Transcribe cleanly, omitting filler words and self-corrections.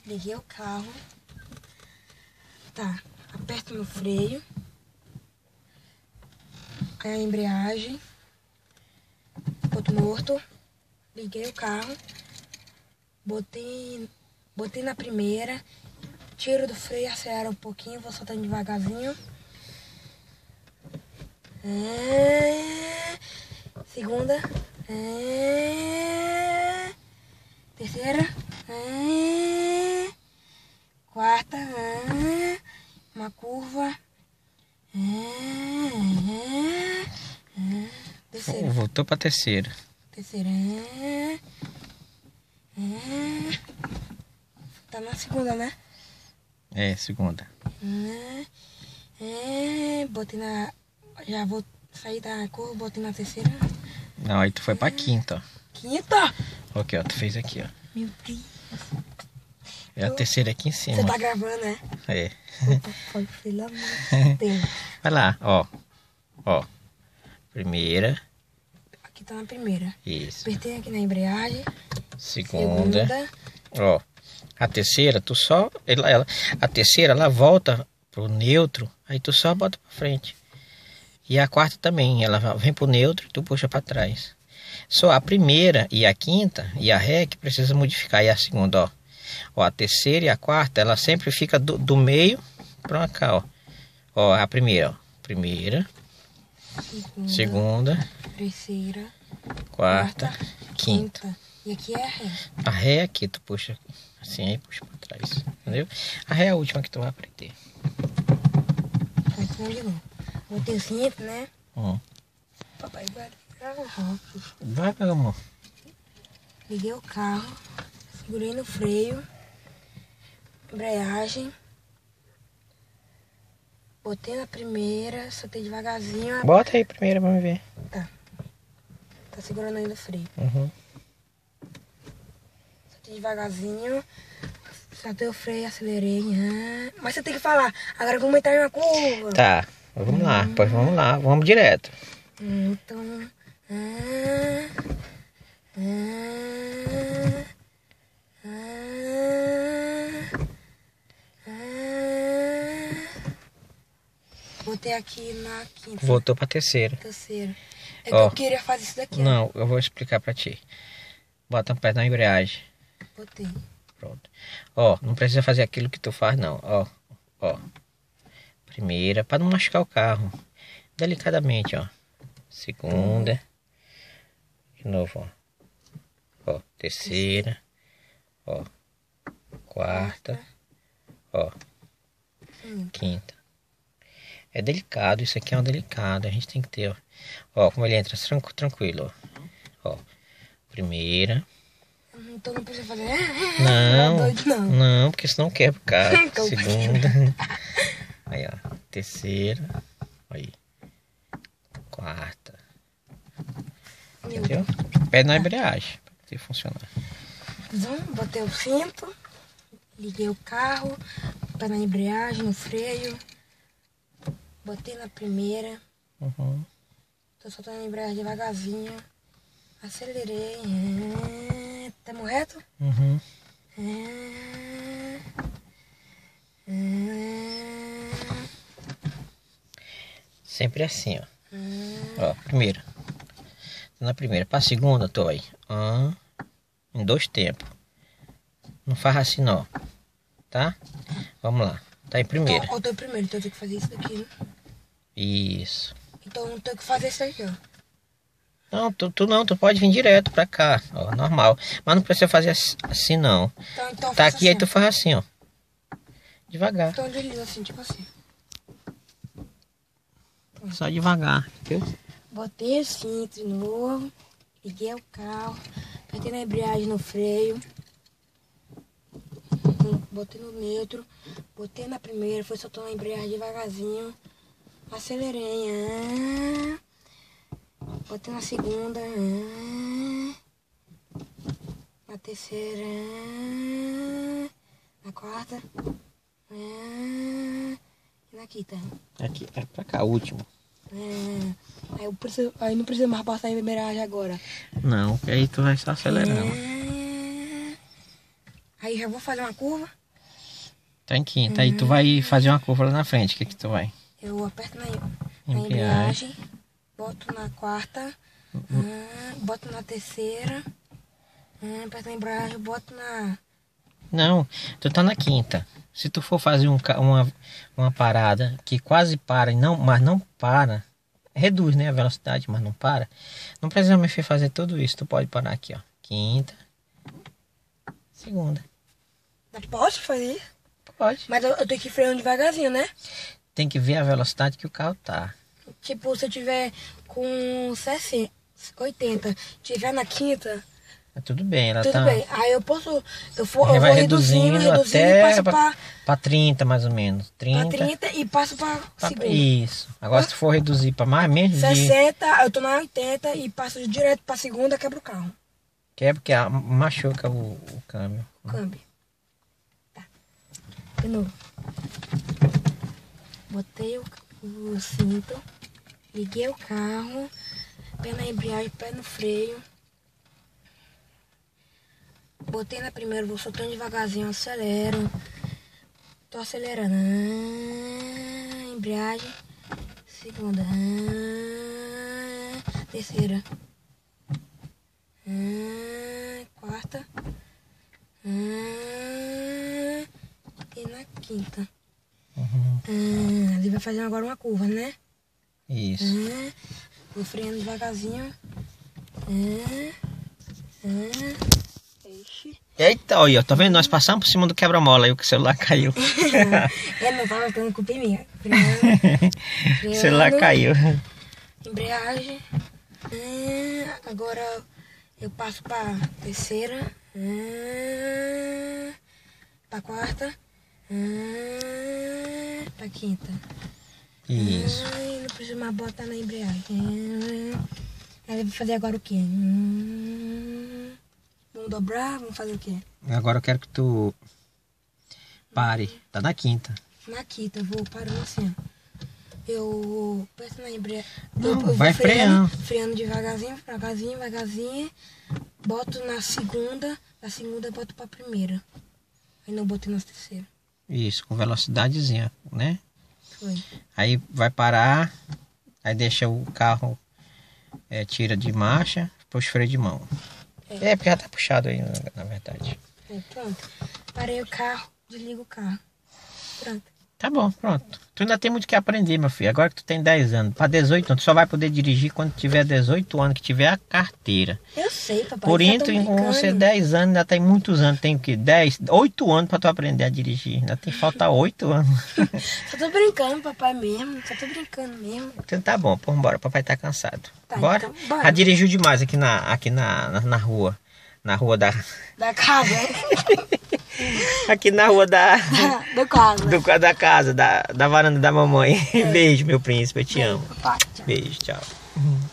Liguei o carro. Tá, aperto no freio. Aí a embreagem. Ponto morto. Liguei o carro. Botei na primeira. Tiro do freio, acelero um pouquinho. Vou soltando devagarzinho. Segunda. Terceira. Quarta. Uma curva. Terceira. Voltou pra terceira. Terceira. Tá na segunda, né? É, segunda. Botei na... Já vou sair da curva, botei na terceira. Não, aí tu foi pra quinta, ó. Quinta? Ok, ó, tu fez aqui, ó. Meu Deus. É a terceira aqui em cima. Você tá gravando, né? É. Foi, pelo amor de Deus. Vai lá, ó. Ó. Primeira. Aqui tá na primeira. Isso. Apertei aqui na embreagem. Segunda. Ó. A terceira, tu só... a terceira, ela volta pro neutro, aí tu só bota pra frente. E a quarta também, ela vem pro neutro e tu puxa pra trás. Só a primeira e a quinta e a ré que precisa modificar. E a segunda, ó. Ó, a terceira e a quarta, ela sempre fica do meio pra cá, ó. Ó, a primeira, ó. Primeira. Segunda. Terceira. Quarta. Quinta. E aqui é a ré. A ré é aqui, tu puxa assim, aí puxa pra trás. Entendeu? A ré é a última que tu vai aprender. Aqui de novo. Botei o cinto, né? Papai vai ligar o rápido. Vai, meu amor. Liguei o carro. Segurei no freio. Embreagem. Botei na primeira. Soltei devagarzinho. Bota aí primeiro pra me ver. Tá. Tá segurando ainda o freio. Soltei devagarzinho. Soltei o freio, acelerei. Mas você tem que falar. Agora vamos entrar em uma curva. Tá. Vamos lá. Pois vamos lá. Vamos direto. Então... Botei aqui na quinta. Voltou pra terceira. Terceira. É que Ó. eu queria fazer isso daqui. Não, eu vou explicar pra ti. Bota o pé na embreagem. Botei. Pronto. Ó, não precisa fazer aquilo que tu faz, não. Ó, ó. Primeira, para não machucar o carro. Delicadamente, ó. Segunda. De novo, ó. Ó, terceira. Ó. Quarta. Ó. Quinta. É delicado, isso aqui é um delicado. A gente tem que ter, ó. Ó, como ele entra tranquilo, ó. Ó. Primeira. Então não precisa fazer... Não, doido, não. não, porque senão quebra o carro. Então, Segunda. Aí, ó. Terceira. Aí. Quarta. Entendeu? Pé na embreagem. Pra poder funcionar. Botei o cinto. Liguei o carro. Pé na embreagem, no freio. Botei na primeira. Tô soltando a embreagem devagarzinho. Acelerei. Tamo reto? Sempre assim, ó. Ó, primeira. Na primeira. Pra segunda, tô aí. Em 2 tempos. Não faz assim, não. Tá? Vamos lá. Tá em primeira. Então, eu tô em primeiro, então eu tenho que fazer isso daqui, né? Isso. Então eu não tenho que fazer isso aqui, ó. Não, tu pode vir direto pra cá, ó, normal. Mas não precisa fazer assim, não. Então Tá aqui, assim. aí tu faz assim, ó. Devagar. Então desliza assim, tipo assim. Só devagar, viu? Botei o cinto de novo. Liguei o carro. Apertei na embreagem no freio. Botei no neutro. Botei na primeira. Fui soltando a embreagem devagarzinho. Acelerei. Botei na segunda. Na terceira. Na quarta. E na quinta. Aqui, é pra cá, o último. Aí não precisa mais passar a embreagem agora. Não, aí tu vai só acelerando. Aí já vou fazer uma curva. Tá em quinta. Aí tu vai fazer uma curva lá na frente. O que que tu vai? Eu aperto na Embreagem. embreagem, boto na quarta, boto na terceira, aperto na embreagem, boto na... Não, tu tá na quinta. Se tu for fazer uma parada que quase para, mas não para, reduz, né, a velocidade, mas não para, não precisa me fazer tudo isso. Tu pode parar aqui, ó. Quinta, segunda. Posso fazer isso? Pode. Mas eu tenho que ir freando devagarzinho, né? Tem que ver a velocidade que o carro tá. Tipo, se eu tiver com 60, 80, tiver na quinta, Tudo bem, ela tudo tá... bem. Aí eu vou vai reduzindo até e passo pra 30 mais ou menos. 30. pra 30 e passo pra segunda. Isso. Agora se tu for reduzir pra mais menos de... 60, eu tô na 80 e passo direto pra segunda, quebra o carro. Quebra porque machuca o câmbio. Câmbio. Tá. De novo. Botei o cinto, liguei o carro, pé na embreagem, pé no freio. Botei na primeira, vou soltando devagarzinho, acelero. Tô acelerando. Embreagem. Segunda. Terceira. Quarta. E na quinta. Ali vai fazer agora uma curva, né? Isso. Vou freando devagarzinho. Eita, olha, tá vendo? Nós passamos por cima do quebra-mola aí, o celular caiu. Não tava ficando culpa minha. O celular caiu. Embreagem. Agora eu passo pra terceira. Pra quarta. Pra quinta. Isso. Não preciso mais botar na embreagem. Aí eu vou fazer agora o quê? Vamos dobrar? Vamos fazer o quê? Agora eu quero que tu pare. Tá na quinta. Na quinta, eu vou parando assim, ó. Eu aperto na embreagem. Não, eu vai vou freando. freando. Freando devagarzinho. Boto na segunda. Da segunda eu boto pra primeira. Aí não botei na terceira. Isso, com velocidadezinha, né? Foi. Aí vai parar. Aí deixa o carro, tira de marcha, puxa o freio de mão. Porque já tá puxado aí, na verdade. Pronto. Parei o carro, desligo o carro. Pronto. Tá bom, pronto. Tu ainda tem muito que aprender, meu filho. Agora que tu tem 10 anos, para 18 anos, tu só vai poder dirigir quando tiver 18 anos, que tiver a carteira. Eu sei, papai. Por isso, com você 10 anos, ainda tem muitos anos. Tem o quê? 8 anos para tu aprender a dirigir. Ainda tem que faltar 8 anos. Só tô brincando, papai mesmo. Só tô brincando mesmo. Então tá bom, pô, bora. Papai tá cansado. Tá, bora? Então, bora. Já dirigiu demais aqui na rua. Na rua da... Da casa. Aqui na rua Do casa. da casa, da varanda da mamãe. Beijo, meu príncipe, eu te amo. Papai, tchau. Beijo, tchau.